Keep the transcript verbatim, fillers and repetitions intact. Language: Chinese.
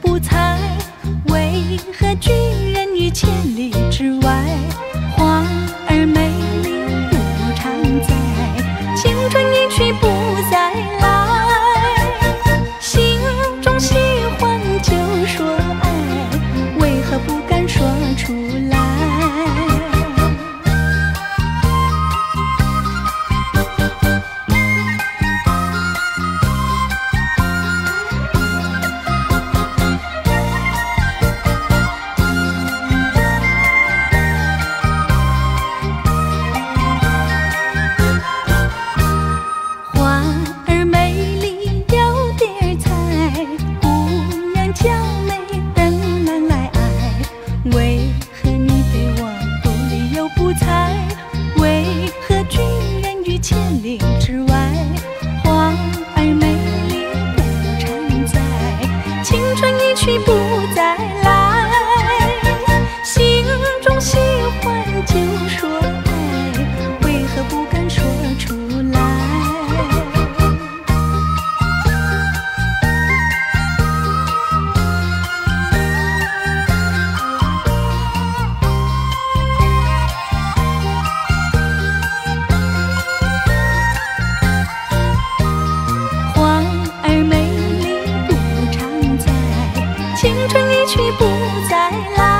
不猜，为何拒人于千里之外？花儿美丽不常在，青春一去不再来。心中喜欢就说爱，为何不敢说出来？娇媚等难来爱，为何你对我不理又不睬？为何拒人于千里之外？花儿美丽不常在，青春一去不再来。心中喜欢就说爱，为何不敢说出来？青春一去不再来。